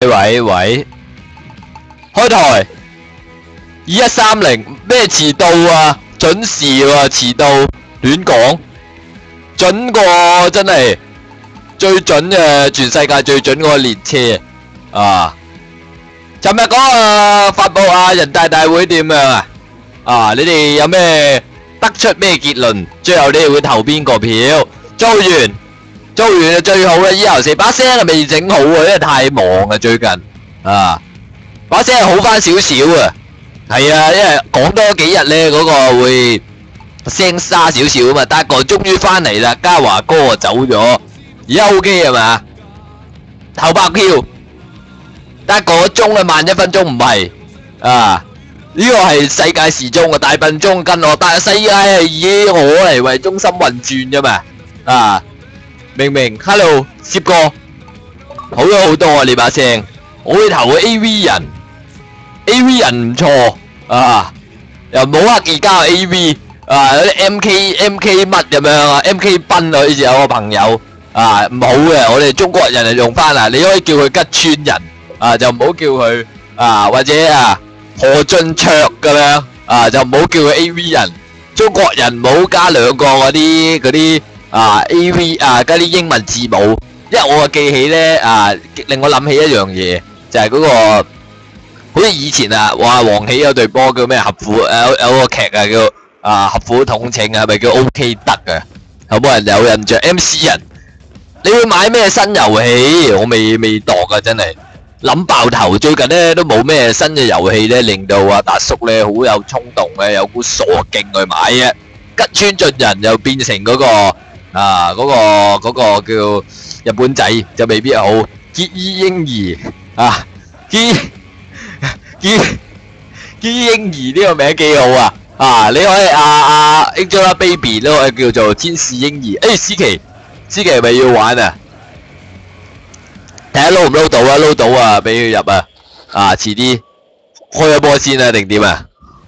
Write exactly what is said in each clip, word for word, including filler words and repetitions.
喂喂，開台二一三零咩遲到啊？準時喎，遲到亂講，準過真係最準嘅，全世界最準嗰個列車啊！尋日嗰個發佈啊人大大會點樣啊？啊，你哋有咩得出咩結論？最後你哋會投邊個票？做完做完就最好啦！以後成把聲係未整好啊，因為太忙啊最近啊，把聲係好翻少少啊。係啊，因為講多幾日咧，嗰個會聲沙少少啊嘛。但係個終於翻嚟啦，嘉華哥啊走咗，而家 OK 係嘛？投白票，得個鐘啊，慢一分鐘唔係啊。呢個係世界時鐘啊，大笨鐘跟我，但係世界係以我嚟為中心運轉啫嘛。啊，明明 ，hello， 攝哥，好咗好多啊！你把聲，我會投 A V 人 ，A V 人唔錯啊，又冇刻意加 A V 啊，有啲 M K M K 乜咁樣啊 ，M K 賓啊，好似有個朋友啊，唔好嘅，我哋中國人係用翻啊，你可以叫佢吉川人啊，就唔好叫佢啊，或者啊何俊卓咁樣啊，就唔好叫佢 A V 人，中國人唔好加兩個嗰啲嗰啲。啊 A V 啊加啲英文字母，因為我啊記起咧啊，令我諗起一樣嘢，就係嗰個好似以前啊，話黃喜有隊波叫咩合府，有有個劇啊叫啊合府統請啊，咪叫 O K 德啊，有冇人有印象 ？M C 人，你會買咩新遊戲？我未未度啊，真係諗爆頭。最近咧都冇咩新嘅遊戲咧，令到阿達叔咧好有衝動嘅，有股傻勁去買嘅。吉川進人又變成嗰個。啊！嗰、那個嗰、那個叫日本仔就未必好，結衣嬰兒啊，結結結衣嬰兒呢個名幾好啊！啊，你可以啊啊 Angelababy 都可以叫做天使嬰兒。誒，思琪，思琪係咪要玩啊？睇下撈唔撈到啊！撈到啊，俾佢入啊！啊，遲啲開咗波先啊，定點啊？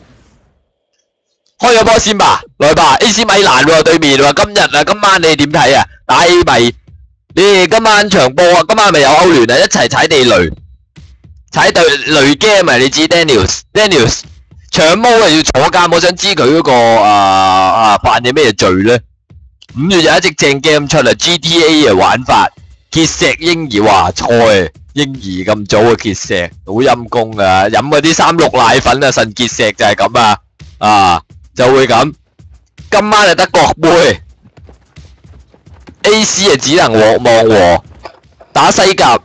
開咗波先吧，來吧 ！A C 米蘭喎對面喎，今日啊，今晚你點睇啊？打 A 米，你哋今晚場波啊，今晚咪有歐聯啊，一齊踩地雷，踩對雷 game 啊！你知 Daniels，Daniels 長毛啊要坐監，我想知佢嗰個啊啊犯咗咩罪咧？五月有一隻正 game 出嚟 ，G T A 嘅玩法，結石嬰兒話菜，嬰兒咁早啊結石，好陰功啊！飲嗰啲三鹿奶粉啊，腎結石就係咁啊！啊！就會咁，今晚就得國杯 ，A C 啊只能和望和打西甲。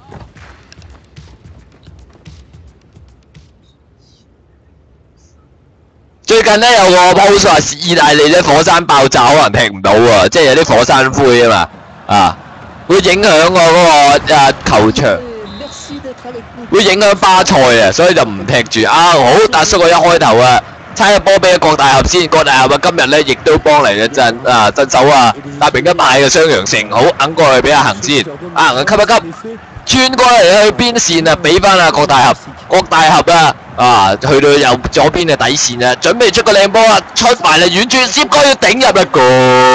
最近咧有個 post 話意大利咧火山爆炸可能踢唔到喎，即係有啲火山灰啊嘛，啊會影響我嗰個啊球場，會影響巴塞啊，所以就唔踢住啊。好，達叔我一開頭啊。猜個波俾郭大俠先，郭大俠啊今日咧亦都幫嚟一陣啊鎮守啊達明一派嘅雙陽城，好揞過去俾阿恒先，阿恒啊吸一吸，轉過嚟去邊線啊，俾翻阿郭大俠，郭大俠啊啊去到右左邊嘅底線啊，準備出個靚波啊，出埋嚟遠轉，接過要頂入一個，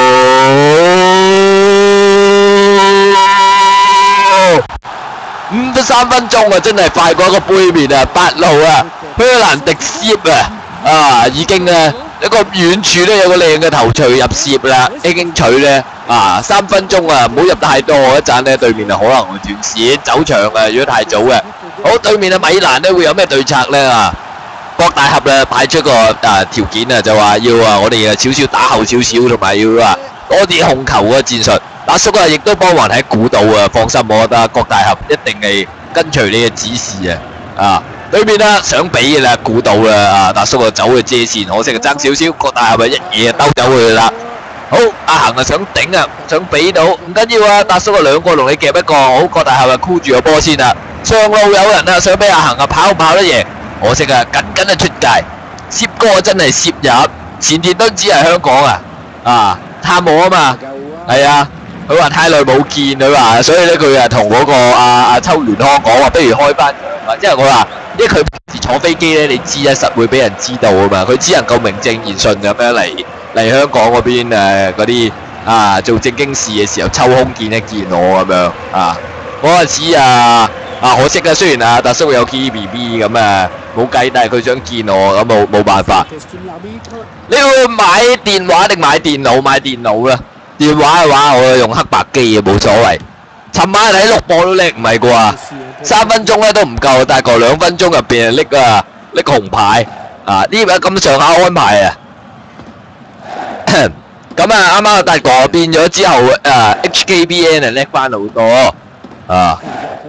五十三分鐘啊，真係快過一個杯面啊，八路啊，香蘭迪斯啊！啊，已經咧一個遠處咧有個靚嘅頭槌入攝啦，已經取咧啊三分鐘啊，唔好入太多，一陣咧對面啊可能會斷線走場啊，如果太早嘅。好，對面啊米蘭咧會有咩對策咧啊？郭大俠咧派出個啊條件啊，就話要啊我哋啊少少打後少少，同埋要啊多啲控球嘅戰術。達叔啊亦都幫忙喺估到啊，放心，我覺得郭大俠一定係跟隨你嘅指示啊啊！對面啦，想俾嘅啦，估到啦，啊達叔啊走去遮線，可惜啊爭少少，郭大俠咪一嘢兜走去啦。好，阿恒啊想頂啊，想俾到，唔緊要啊，達叔啊兩個同你夾一個，好，郭大俠啊箍住個波先啦。上路有人啊，想俾阿恒啊跑唔跑得贏，可惜啊緊緊啊出界，攝哥真係攝入，前田敦子係香港啊，啊探我啊嘛，係啊。佢話太耐冇見，佢話所以咧佢啊同嗰個阿阿秋聯康講話，不如開翻場，即係我話，因為佢平時坐飛機咧，你知啊，實會俾人知道啊嘛，佢只能夠名正言順咁樣嚟嚟香港嗰邊誒嗰啲啊做正經事嘅時候抽空見一見我咁樣啊，嗰陣時啊啊，可惜啊，雖然啊達叔有 K B B 咁啊冇計，但係佢想見我咁冇冇辦法。你會買電話定買電腦？買電腦啦。電話嘅話，我用黑白機嘅冇所謂。尋晚睇六播都叻唔係啩？三分鐘咧都唔夠，大概兩分鐘入邊拎啊拎紅牌啊！呢個咁上下安排啊！咁啊，啱啱達哥變咗之後，誒 H K B N 啊叻翻好多啊！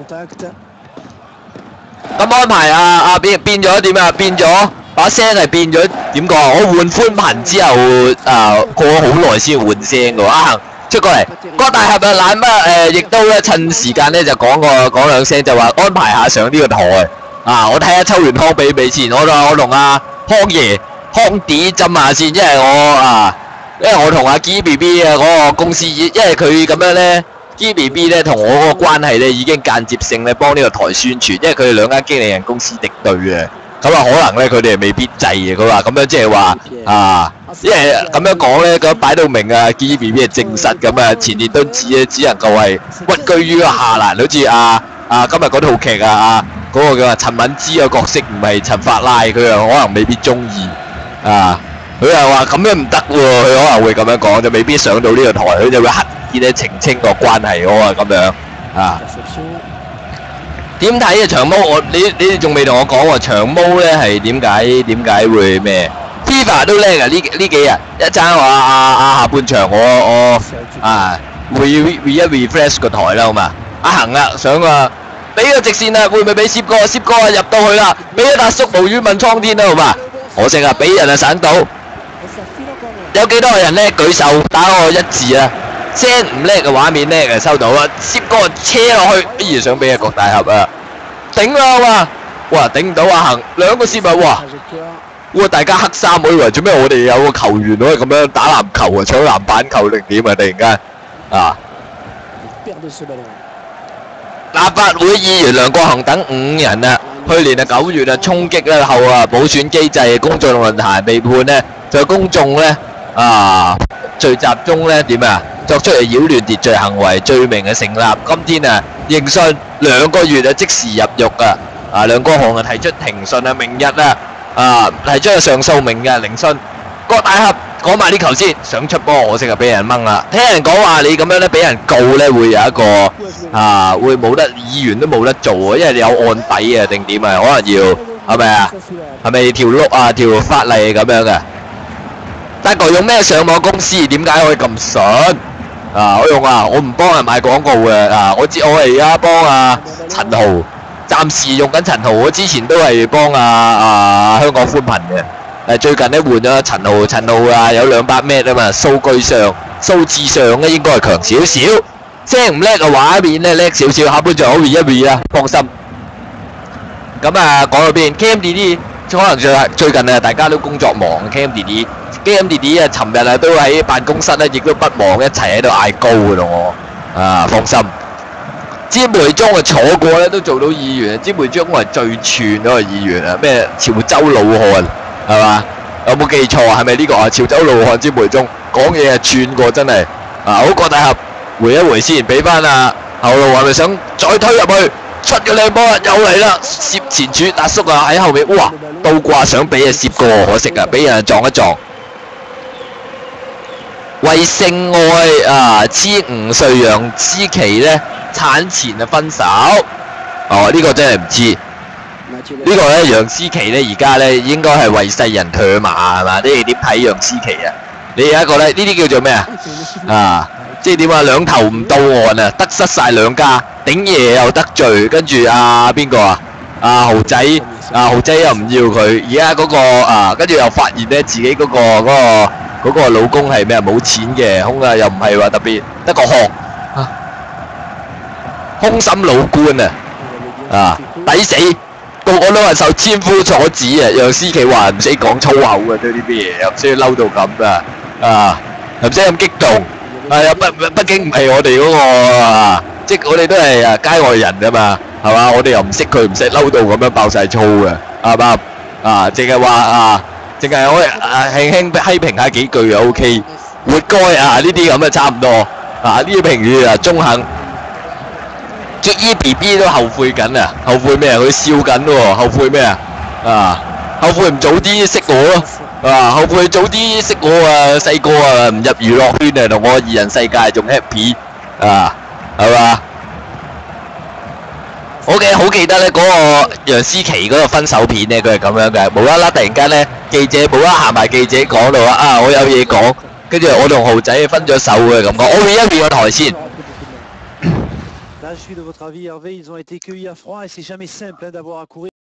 咁安排啊啊變變咗點啊？變咗把聲係變咗點講？我換寬頻之後啊，過咗好耐先換聲㗎喎。啊出過嚟，郭大俠啊懶乜誒，亦都咧趁時間咧就講個講兩聲，就話安排下上呢個台啊！我睇下抽完康比比先，我我同阿康爺康啲斟下先，因為我啊，因為我同阿 G B B 啊嗰個公司，因為佢咁樣咧 ，G B B 咧同我嗰個關係咧已經間接性咧幫呢個台宣傳，因為佢哋兩間經理人公司敵對嘅。咁啊，可能咧佢哋未必制嘅。佢話咁樣即係話啊，因為咁樣講咧，咁擺到明啊 ，G B B 係正室咁啊，前列敦子咧只能夠係屈居於下欄，好似啊啊今日嗰套劇啊啊嗰個叫啊陳敏之嘅角色唔係陳法拉，佢又可能未必中意啊。佢又話咁樣唔得喎，佢可能會咁樣講，就未必上到呢個台，佢就會刻意咧澄清個關係喎咁樣啊。點睇啊長毛？我你你哋仲未同我講喎，長毛咧係點解點解會咩 ？FIFA 都叻啊！呢呢幾日一陣話啊啊下半場我我啊會 re 一 refresh 個台啦，好嘛？阿恒啊，想啊俾個直線啊，會唔會俾攝哥？攝哥啊入到去啦，俾一達叔無語問蒼天啦，好嘛？可惜啊，俾人啊散到，有幾多個人咧舉手打我一字啊！聲唔叻嘅畫面叻嘅收到啦，攝哥車落去，哎呀想俾阿郭大俠啊頂啦嘛，哇頂唔到阿恒兩個攝啊哇！哇大家黑衫，我以為做咩我哋有個球員可以咁樣打籃球啊，搶籃板球定點啊？突然間啊！立法會議員梁國雄等五人啊，去年啊九月啊衝擊咧後啊補選機制公眾論壇被判呢，就公眾咧啊聚集中咧點啊？作出嚟擾亂秩序行為罪名嘅成立，今天啊刑訊兩個月啊即時入獄啊！啊梁國雄啊提出庭訊啊，明日啊啊提出上訴明日聆訊。郭大俠講埋啲球先，想出波可惜啊俾人掹啦。聽人講話你咁樣咧俾人告咧會有一個啊會冇得議員都冇得做啊，因為你有案底啊定點啊，可能要係咪啊？係咪條碌啊條法例咁樣嘅？大哥用咩上網公司？點解可以咁順？啊！我用啊，我唔幫人買廣告嘅啊！我知我係而家幫阿陳豪，暫時用緊陳豪。我之前都係幫阿啊香港寬頻嘅。誒最近咧換咗陳豪，陳豪啊有兩百 M 啊嘛，數據上、數字上咧應該係強少少。聲唔叻嘅畫面咧叻少少，下半場好 re 一 re 啊，放心。咁啊講到邊 ？Cam 弟弟可能最最近啊大家都工作忙 ，Cam 弟弟。Cam 弟弟啊，尋日啊都喺辦公室咧，亦都不忘一齊喺度嗌高嘅咯，我啊放心。詹培忠啊坐過咧，都做到議員。詹培忠係最串嗰個議員啊，咩潮州老漢係嘛？有冇記錯啊？係咪呢個啊？潮州老漢詹培忠講嘢係串過，真係啊！好郭大俠回一回先，俾翻啊後路係咪想再推入去？出個靚波又嚟啦！攝前柱達叔啊喺後面，哇倒掛想俾啊攝過，可惜啊俾人撞一撞。為性愛啊，痴吳瑞陽之期咧產前啊分手。哦，呢、這個真係唔知。這個、呢個咧楊思琪咧而家咧應該係為世人唾罵係嘛？你哋點睇楊思琪啊？你有一個咧呢啲叫做咩啊？啊，即係點啊？兩頭唔到岸啊，得失晒兩家，頂爺又得罪，跟住啊邊個啊？啊豪仔，啊豪仔又唔要佢，而家嗰個啊，跟住又發現咧自己嗰、那個嗰、那個。嗰個老公係咩啊？冇錢嘅，空啊又唔係話特別得個殼啊，空心老官啊，啊抵死，個個都係受千夫所指啊！楊思琪話唔使講粗口嘅，對呢啲嘢又唔需要嬲到咁啊，啊又唔使咁激動，係啊畢畢竟唔係我哋嗰個啊，即係我哋都係啊街外人㗎嘛，係嘛？我哋又唔識佢，唔使嬲到咁樣爆曬粗嘅，啱唔啱？啊，淨係話啊。淨係可以啊輕輕批評下幾句就 O K， 活該啊呢啲咁啊差唔多啊呢啲評語啊中肯。 捉依 B B 都後悔緊啊！後悔咩啊？佢笑緊喎，後悔咩啊？啊！後悔唔早啲識我咯，啊！後悔早啲識我啊！細個啊唔入娛樂圈啊，同我二人世界仲 happy 啊，係嘛？我嘅好記得咧嗰個楊思琦嗰個分手片咧，佢係咁樣嘅，無啦啦突然間咧記者無啦行埋記者講到話啊，我有嘢講，跟住我同豪仔分咗手嘅咁講，我會一面個台先。 Là, je suis de votre avis, Hervé, ils ont été cueillis à froid et c'est jamais simple hein, d'avoir à courir.